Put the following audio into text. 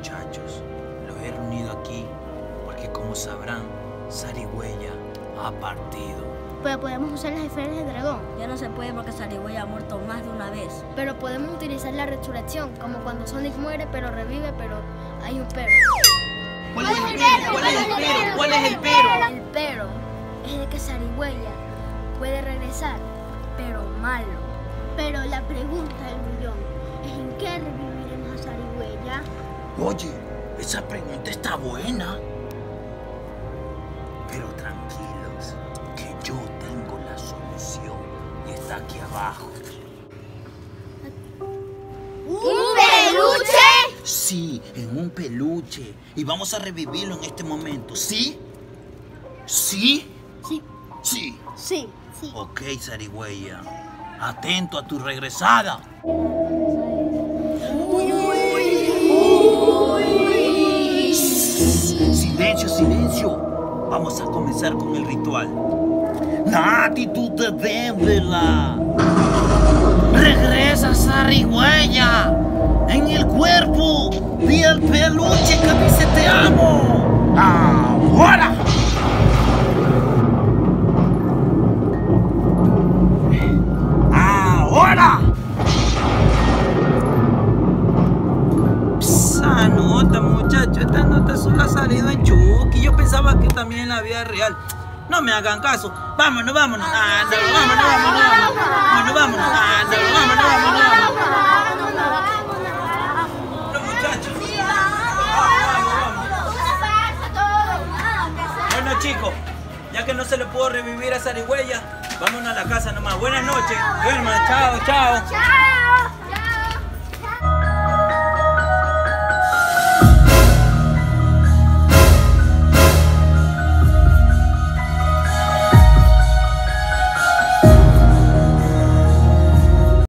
muchachos, los he reunido aquí porque, como sabrán, Zarigüeya ha partido. Pero podemos usar las esferas del dragón. Ya no se puede porque Zarigüeya ha muerto más de una vez. Pero podemos utilizar la resurrección, como cuando Sonic muere, pero revive, pero hay un pero. ¿Cuál es el pero? ¿Cuál es el pero? ¿Cuál es el pero? El pero es de que Zarigüeya puede regresar, pero malo. Pero la pregunta del millón es: ¿en qué reviviremos a Zarigüeya? Oye, esa pregunta está buena. Pero tranquilos, que yo tengo la solución y está aquí abajo. ¿Un peluche? Sí, en un peluche. Y vamos a revivirlo en este momento, ¿sí? ¿Sí? Sí. Sí. Sí. Sí. Ok, Zarigüeya. Atento a tu regresada. Silencio, silencio. Vamos a comenzar con el ritual. Nati, tú te dévela. Regresa, Zarigüeya, en el cuerpo del peluche que dice te amo. ¡Ahora! ¡Ahora! Esa nota, muchacho, esta nota solo ha salido en Chucky. Yo pensaba que también en la vida real. No me hagan caso. Vámonos, vámonos. Ándale, vámonos, vámonos, vámonos. Vámonos, vámonos. Ándale, vámonos, vámonos, vámonos. Los muchachos. Bueno, chicos, ya que no se le pudo revivir a Zarigüeya, vámonos a la casa nomás. Buenas noches. Duerman, chao, chao.